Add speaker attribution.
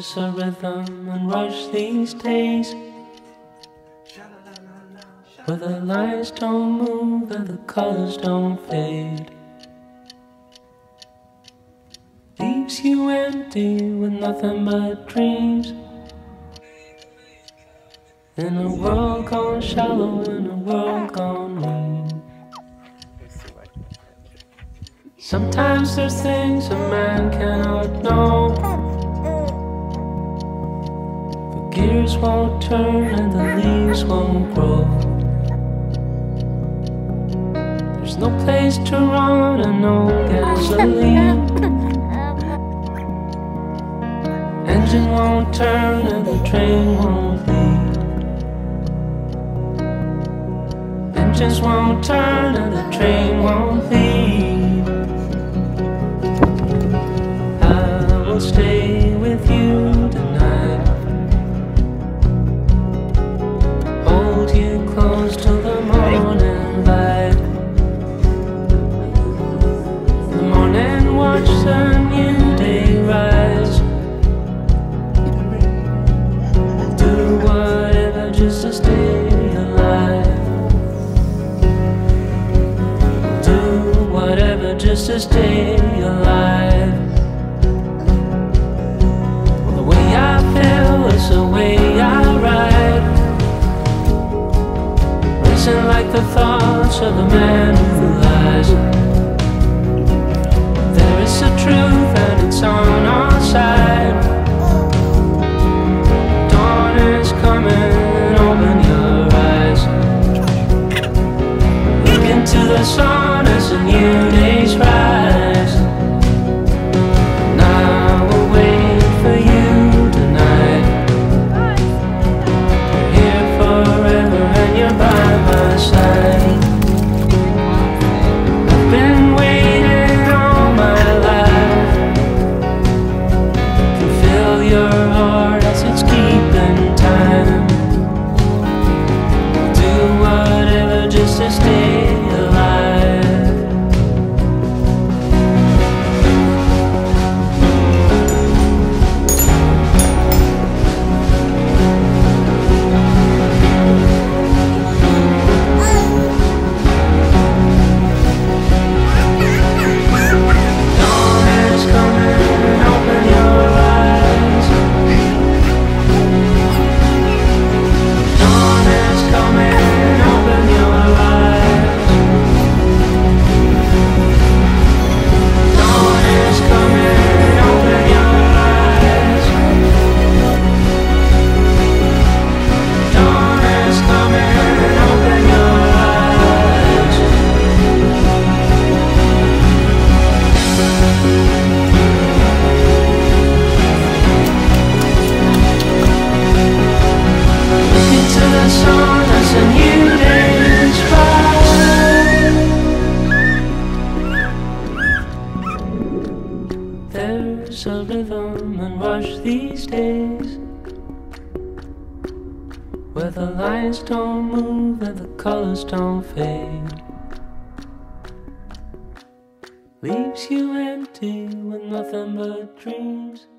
Speaker 1: There's a rhythm and rush these days, where the lines don't move and the colors don't fade. Leaves you empty with nothing but dreams, in a world gone shallow, in a world gone mean. Sometimes there's things a man cannot know. The gears won't turn and the leaves won't grow. There's no place to run and no gasoline. Engine won't turn and the train won't leave. Engines won't turn and the train won't leave. I will stay with you tonight, hold you close till the morning light. The morning watch the new day rise. Do whatever just to stay alive. Do whatever just to stay alive. The way I feel is the way I ride, racing like the thoughts of a man who lies. There is a truth and it's on our side. Dawn is coming, open your eyes. Look into the sun as the new days rise. And I will wait for you tonight. You're here forever and you're by my side. I've been waiting all my life to feel your heart as it's keeping time. Do whatever just to stay alive. Dawn is coming, open your eyes. Dawn is coming, open your eyes. Dawn is coming, open your eyes. Dawn is coming, open your eyes. Look into the sun as a new day's rise. There's a rhythm and rush these days, where the lines don't move and the colors don't fade. Leaves you empty with nothing but dreams.